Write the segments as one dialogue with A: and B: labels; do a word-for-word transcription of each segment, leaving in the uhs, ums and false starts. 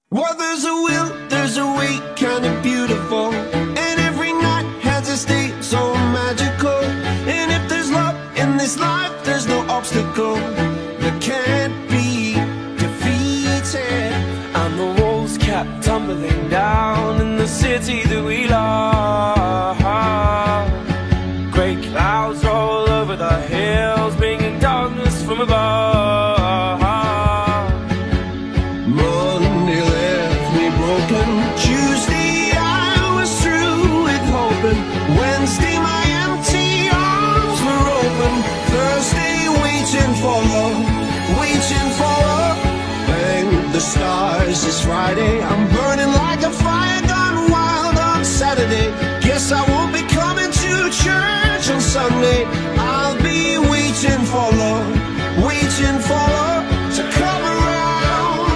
A: Well, there's a will, there's a way, kind of beautiful, and every night has a state so magical. And if there's love in this life, there's no obstacle that can't be defeated.
B: And the walls kept tumbling down in the city that we love. Great clouds roll over the hills, bringing darkness from above.
A: Monday left me broken. Tuesday I was through with hoping. Wednesday my empty arms were open. Thursday waiting for love, waiting for love. Thank the stars it's Friday. I'm burning like a fire gone wild on Saturday. Guess I won't be coming to church on Sunday. I'll be waiting for love, waiting for love to come around.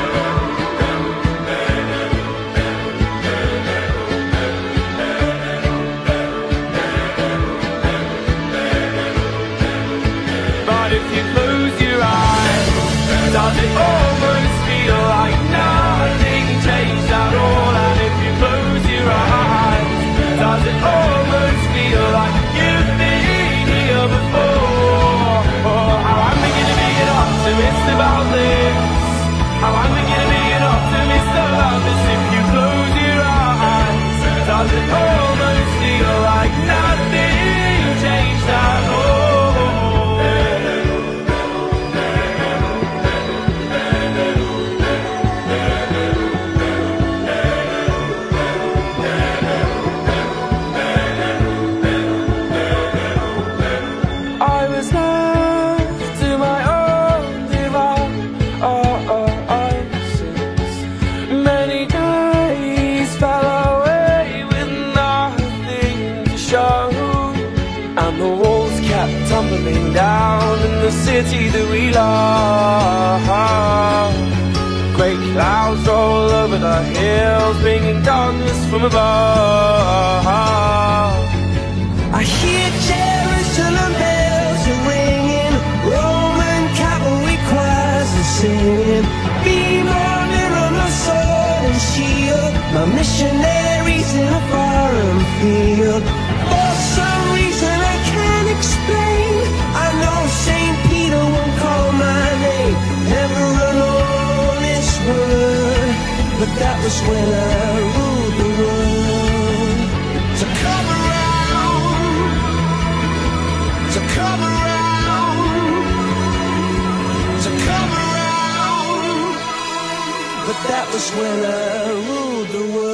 B: But if you close your eyes, does it almost feel like nothing changed at all? And if you close your eyes, does it almost feel like you've been here before? Oh, how I'm beginning to be an optimist about this. How I'm beginning to be an optimist about this. If you close your eyes, does it almost feel like nothing changed at all? Tumbling down in the city that we love. Great clouds roll over the hills, bringing darkness from above.
C: I hear Jerusalem bells are ringing, Roman cavalry choirs are singing. Be my mirror, my sword and shield, my missionaries in a foreign field. For some reason I can't explain, I know Saint Peter won't call my name, never alone this world, but that was when I ruled the world.
A: To come around, to come around, to come around,
C: but that was when I ruled the world.